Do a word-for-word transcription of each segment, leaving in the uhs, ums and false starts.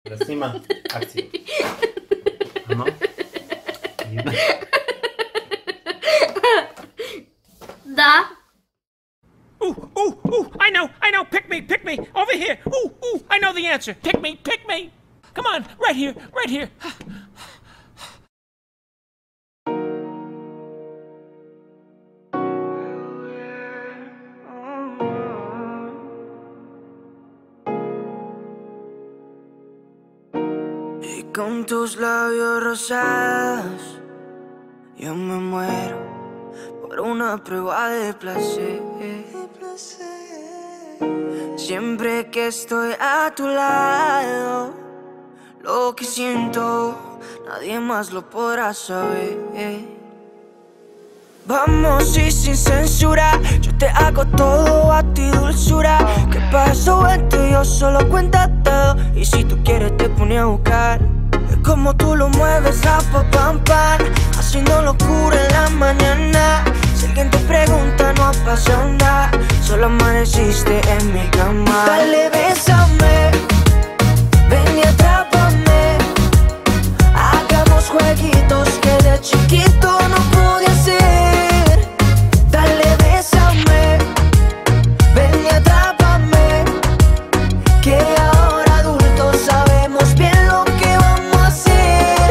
Снимам акция. Ну. Видно? Да. Ooh, ooh, ooh, I know, I know, pick me, pick me, over here. Ooh, ooh, I know the answer. Pick me, pick me. Come on, right here, right here. Y con tus labios rosados yo me muero por una prueba de placer. Siempre que estoy a tu lado, lo que siento nadie más lo podrá saber. Vamos y sin censura, yo te hago todo a ti, dulzura. ¿Qué pasó entre yo? Solo cuenta todo. Y si tú quieres te pone a buscar. Es como tú lo mueves, rapa, pam, pam, haciendo locura en la mañana. Si alguien te pregunta no ha pasado nada, solo amaneciste en mi cama. Dale, bésame, ven y atrápame. Hagamos jueguitos que de chiquito no pude hacer. Dale, bésame, ven y atrápame, que ahora adultos sabemos bien lo que vamos a hacer.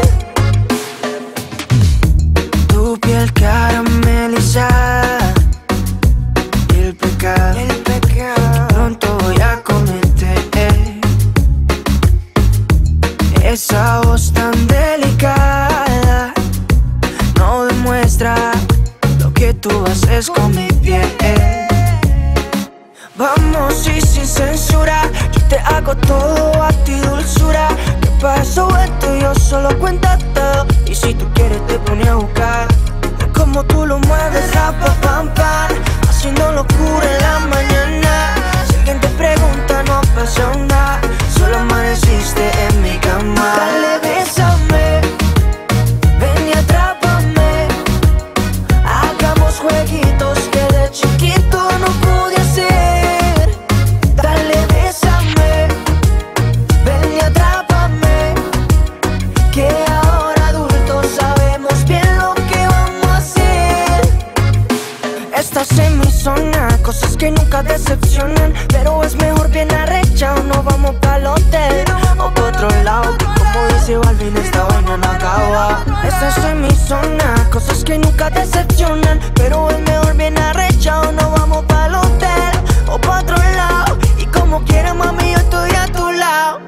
Tu piel caramelizada y el pecado, el pecado pronto voy a cometer. Esa voz tan delicada no demuestra lo que tú haces con mi piel. Vamos y sin censura, yo te hago todo a ti, dulzura. ¿Qué pasó esto? Yo solo cuenta todo. Y si tú quieres te pone a buscar. Es como tú lo mueves, rapa, pam, pam, haciendo locura en la mañana. Si alguien te pregunta no ha pasado nada, solo amaneciste en mi cama. Dale, bésame, ven y atrápame. Hagamos jueguitos que de chiquito no pude hacer. Dale, bésame, ven y atrápame, que ahora adultos sabemos bien lo que vamos a hacer. Estás en mi zona, cosas que nunca decepcionan, pero es mejor bien arrechado. No vamos pa'l hotel o pa' otro lado, como dice Balvin, esta vaina no acaba. Estás en mi zona, cosas que nunca decepcionan, pero es mejor bien arrechado. No vamos pa'l hotel o pa' otro lado, y como quieras mami yo estoy a tu lado.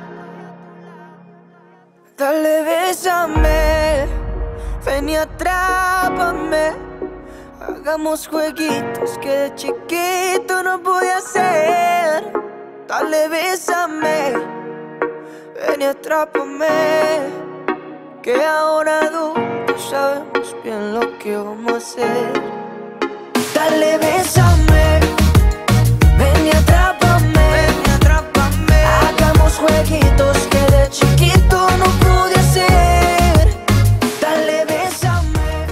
Dale, bésame, ven y atrápame. Hagamos jueguitos que de chiquito no pude hacer. Dale, bésame, ven y atrápame, que ahora adultos sabemos bien lo que vamos a hacer. Dale, bésame, ven y atrápame, ven y atrápame. Hagamos jueguitos que de chiquito no pude hacer. Dale, bésame.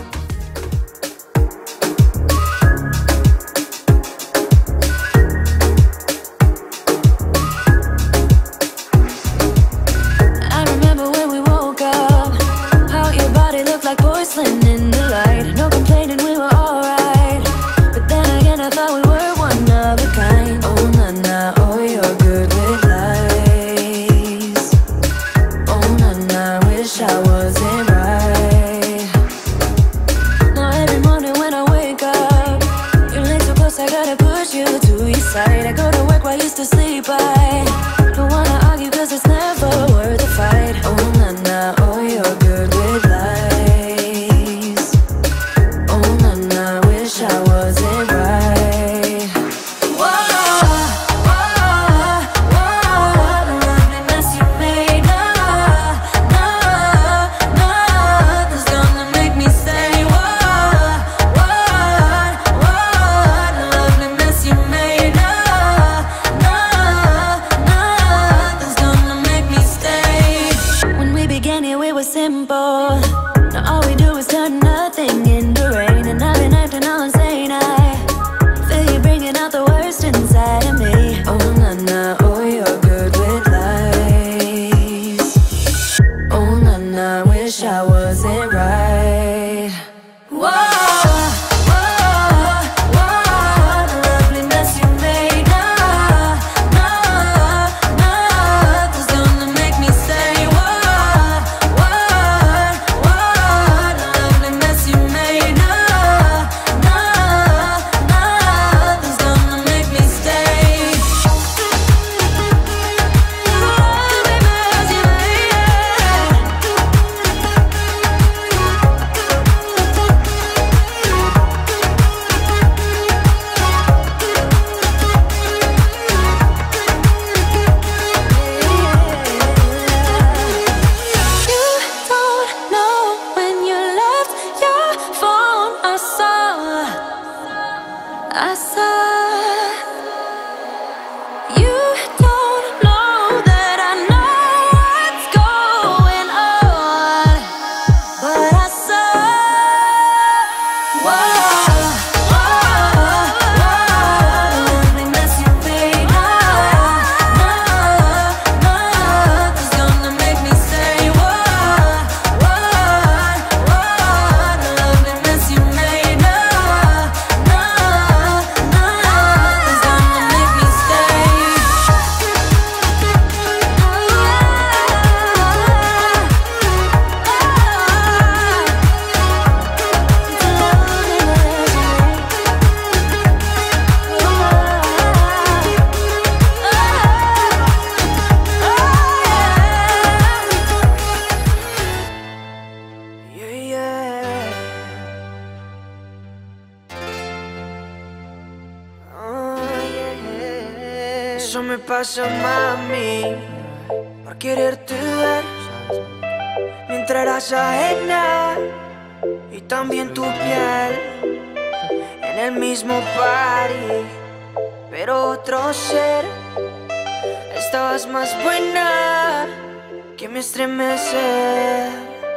I remember when we woke up, how your body looked like porcelain in the light. No complaining, we were alright. But then again, I thought we were one of a kind. Oh, nah, nah, oh, you're good with lies. Eso me pasa, mami, por quererte ver mientras eras ajena, y también tu piel en el mismo party, pero otro ser. Estabas más buena que me estremece.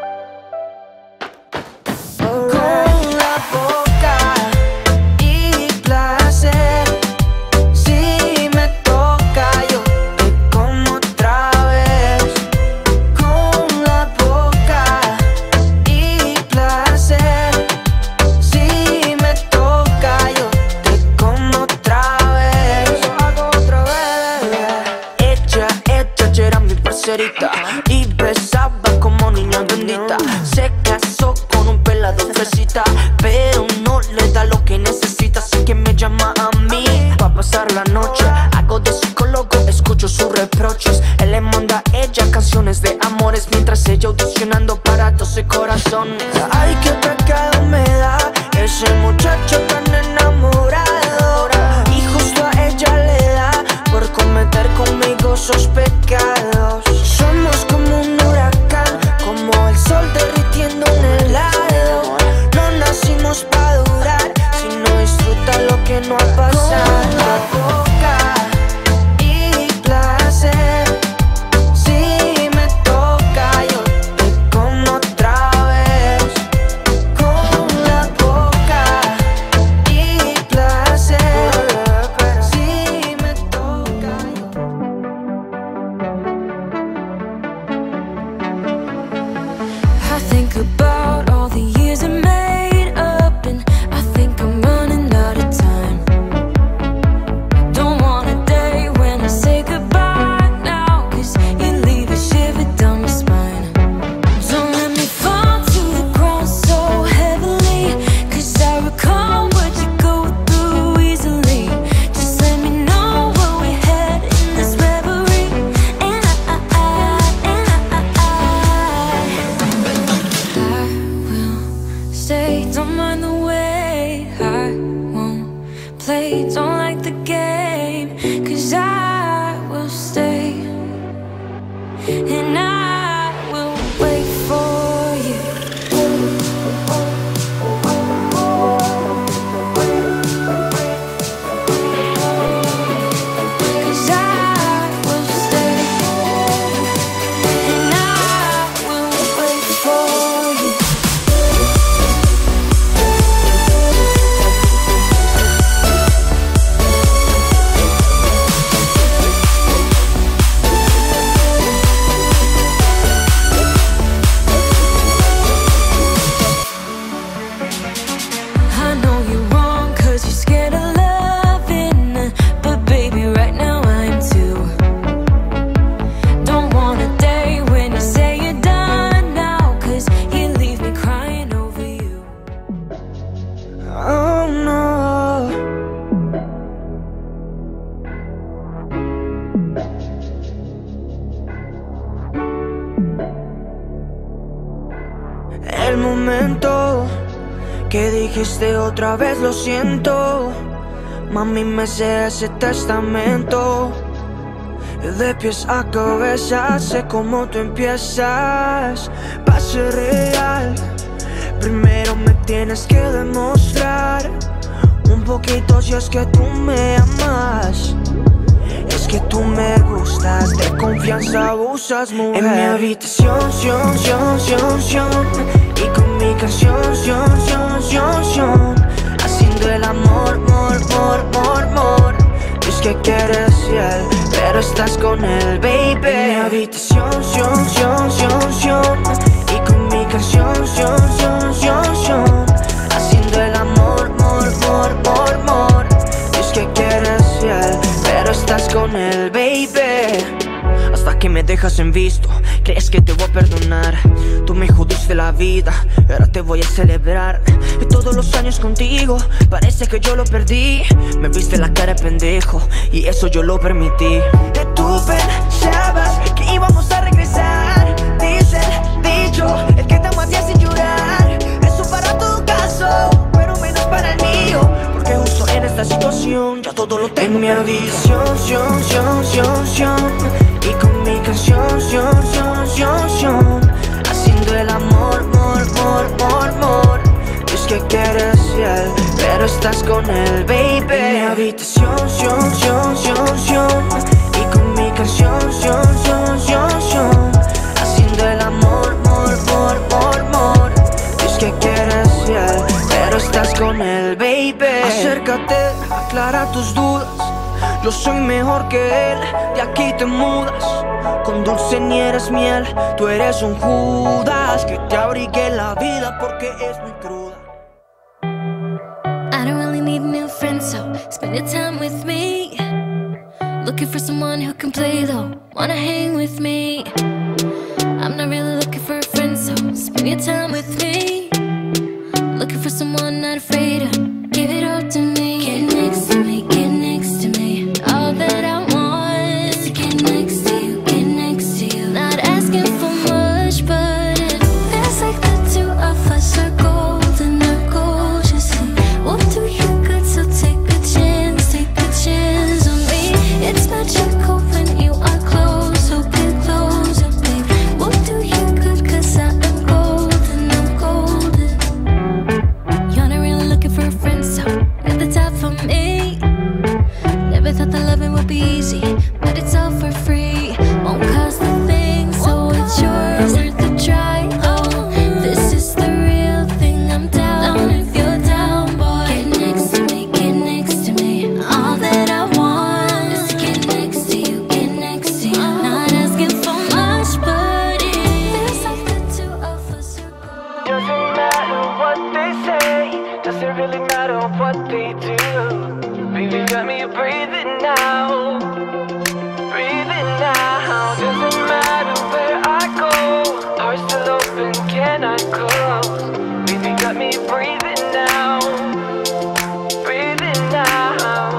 Con la boca y placer, si me toca yo te como otra vez. Con la boca y placer, si me toca yo te como otra vez. Lo hago otra vez. Ella, ella era mi parcerita y besaba como niña bendita. Se casó con un pelado fresita, pero no le da lo que necesita, así que me llama a mí pa' pasar la noche. Hago de psicólogo, escucho sus reproches. Él le manda a ella canciones de amores, mientras ella audicionando para doce corazones. Ay, qué pecado me da ese muchacho tan enamorado, y justo a ella le da por cometer conmigo esos pecados. Somos como un huracán, como el sol derritiendo un helado. No nacimos pa' durar, sino disfruta lo que no ha pasado. Con la boca y placer, si me toca yo te como otra vez. Con la boca y placer, si me toca yo. I think about all the years I made up, and I think I'm running out of time. Don't want a day when I say goodbye now, 'cause you leave a shiver down my spine. Don't let me fall to the ground so heavily, 'cause I recall what you go through easily. Just let me know where we're headed in this reverie, and I, I, and I, I will stay. Don't mind the way I won't play. Don't like the game, 'cause I will stay, and I will wait for you. 'Cause I will stay, and I will wait for you. I know you're wrong, 'cause you're scared of loving, but baby, right now I am too. Don't want a day when you say you're done now, 'cause you leave me crying over you. Oh no. El momento que dijiste otra vez lo siento, mami, me sé ese testamento. De pies a cabeza sé cómo tú empiezas. Pa' ser real, primero me tienes que demostrar un poquito si es que tú me amas. Es que tú me gustas, de confianza abusas, mujer. En mi habitación, sion, sion, sion, sion, y con mi canción, sion, sion, sion, sion, haciendo el amor, mor, mor, mor, mor. Es que quieres fiel, pero estás con él, baby. En mi habitación, sion, sion, sion, sion, y con mi canción, sion, sion, sion, sion, haciendo el amor, mor, mor, mor, mor. Es que quieres fiel, pero estás con él, baby. Hasta que me dejas en visto, crees que te voy a perdonar. Tú me jodiste la vida, ahora te voy a celebrar. Y todos los años contigo, parece que yo lo perdí. Me viste la cara de pendejo, y eso yo lo permití. Que tú pensabas que íbamos a regresar. Dice el dicho, el que te ama te hace llorar. Eso para tu caso, pero menos para el mío, porque justo en esta situación ya todo lo tengo. En mi habitación, sion, sion, estás con él, baby. En mi habitación, sion, sion, sion, sion. Y con mi canción, sion, sion, sion, sion. Haciendo el amor, mor, mor, mor, mor. Es que quieres fiel, pero estás con él, baby. Acércate, aclara tus dudas. Yo soy mejor que él, de aquí te mudas. Con dulce ni eres miel, tú eres un Judas. Que te abrigue la vida porque es muy cruda. I don't really need a new friend, so spend your time with me. Looking for someone who can play though, wanna hang with me. I'm not really looking for a friend, so spend your time with me. Looking for someone not afraid to give it all to me. Get next to me, get next to me. All that I want is to get next to you, get next to you. Not asking for much, but it feels like the two of us are golden, are gold, you see. We'll do you good, so take a chance, take a chance on me. It's magical when you are close, so get closer, babe. We'll do you good, cause I am golden, I'm golden. You're not really looking for a friend, so at the top for me. Never thought that loving would be easy, but it's all for free. Won't cost a thing, so it's yours, worth a try. Oh, this is the real thing, I'm down if you're down, boy. Get next to me, get next to me. All that I want is to get next to you, get next to you. Not asking for much, but it feels like the two of us are gold. Doesn't matter what they say, doesn't really matter what they do. Baby, got me breathing now, breathing now. Doesn't matter where I go, heart still open, cannot close. Baby, got me breathing now, breathing now.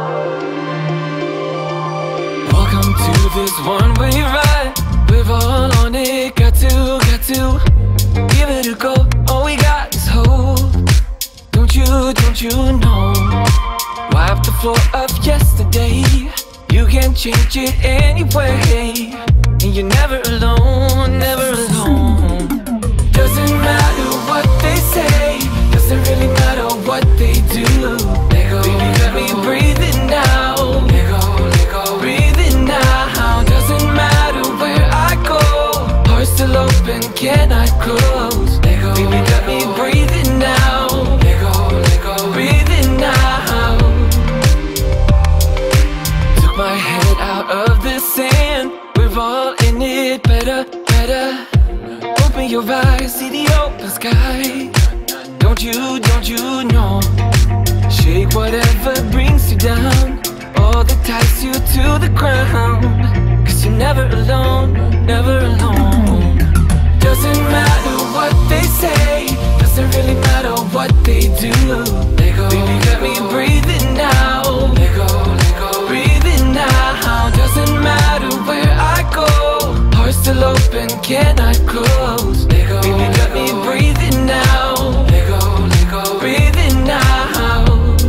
Welcome to this one-way ride. We're all on it, got to, got to give it a go. All we got is hope. Don't you, don't you know? Wipe the floor of yesterday. You can change it anyway. And you're never alone, never alone. Doesn't matter what they say, doesn't really matter what they do. Let go, baby, got me breathing now. Let go, let go, breathing now. Doesn't matter where I go, heart still open, cannot close. Let go, baby, got me breathing now. Let go, let go, breathing now. Took my head out of the sand. We're all in it, better, better. Open your eyes, see the open sky. Don't you, don't you know? Shake whatever brings you down, all that ties you to the ground. Cause you're never alone, never alone. Doesn't matter what they say, doesn't really matter what they do. Let go, baby, got me breathing now. Let go, let go, breathing now. Doesn't matter where I go, heart still open, cannot close. Let go, baby, got me breathing now. Let go, let go, breathing now.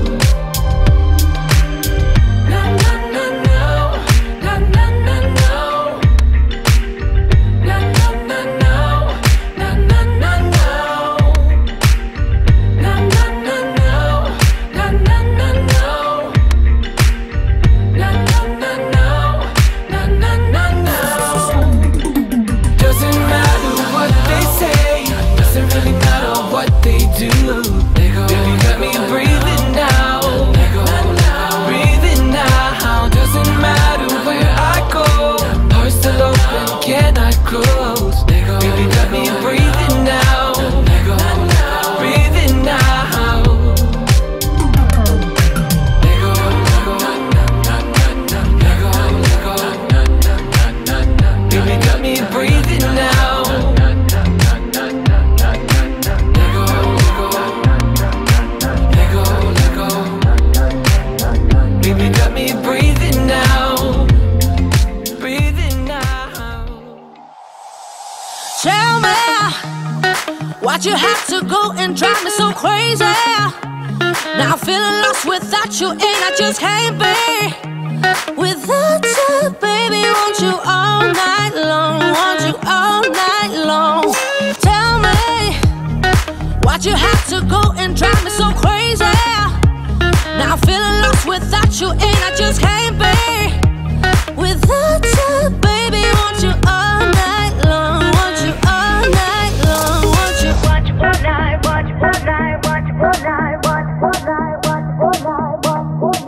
Na na na no, na na na no, na na na no, na na na no, na na na no, na na na no, na na na no, na na na no. Doesn't matter what they say, doesn't really matter what they do. Let go, baby, got me breathing now. Let go, breathing now. Doesn't matter where I go, heart still open, cannot close. Let go, baby, got me breathing now. Let go, breathing now. Let go, let go, let go, let go. Baby, got me breathing now. Let go, let go, let go, let go. Baby, got me breathing now, breathing now. Tell me, why'd you have to go and drive me so crazy? Now I'm feeling lost without you, and I just can't be without you, baby. Want you all night long, want you all night long. Tell me, why'd you have to go and drive me so crazy? without you, and I just can't be without you, baby. Want you all night long, want you all night long, want you. Want you all night, want you all night, want you all night, want you all night, want you all night, want you all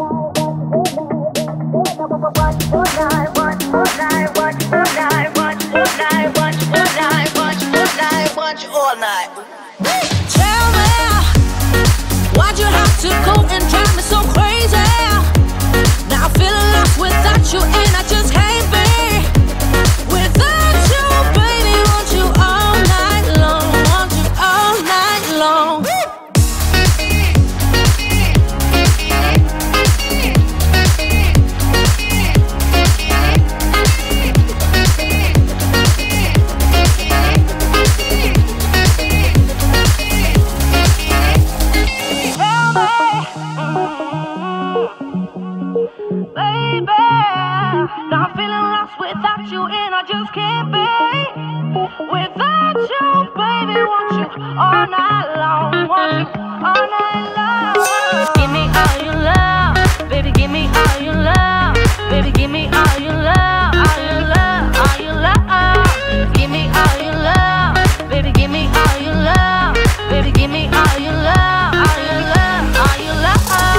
night, want you all night, want you all night, want you all night, want you all night, want you all night, want you all night. Tell me, why'd you have to go and drive me so crazy? Now I'm feeling lost without you, and I just can't be without you, baby. Want you all night long, want you all night long. Baby, now I'm feeling lost without you, and I just can't be without you, baby. Want you all night long, want you all night long. Give me all your love, baby. Give me all your love, baby. Give me all your love, all your love, all your love. Give me all your love, baby. Give me all your love, baby. Give me all your love, all your love, all your love.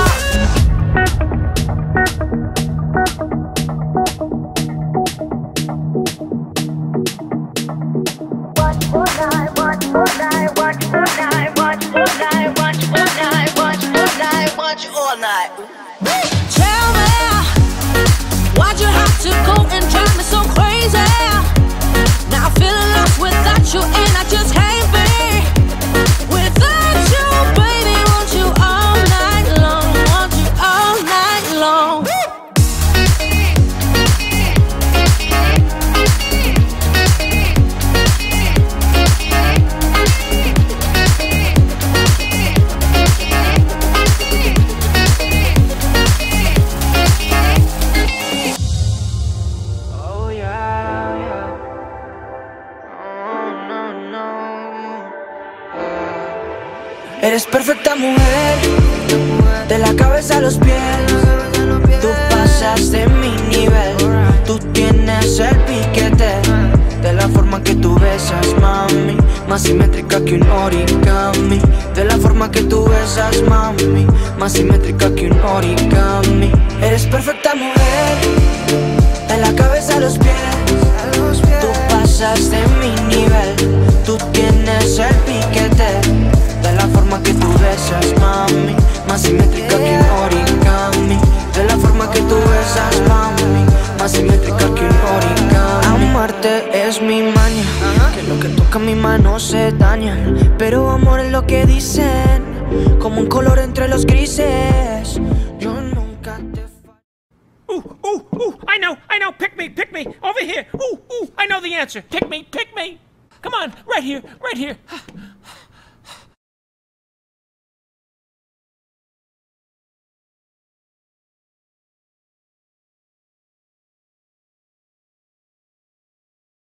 Tell me, why'd you have to go and drive me so crazy? Now I'm feeling lost without you, and I just can't be without you, baby. Want you all night long, want you all night long. Eres perfecta mujer, de la cabeza a los pies. Tú pasas de mi nivel, tú tienes el piquete. De la forma que tú besas, mami, más simétrica que un origami. De la forma que tú besas, mami, más simétrica que un origami. Eres perfecta mujer, de la cabeza a los pies. Tú pasas de mi nivel, tú tienes el piquete. De la forma que tú besas, mami, más simétrica que un origami. De la forma que tú besas, mami, más simétrica que un origami. Amarte es mi maña, que lo que toca mi mano se daña. Pero amor es lo que dicen, como un color entre los grises. Yo nunca te... Ooh, ooh, ooh, I know, I know, pick me, pick me, over here. Ooh, ooh, I know the answer. Pick me, pick me. Come on, right here, right here.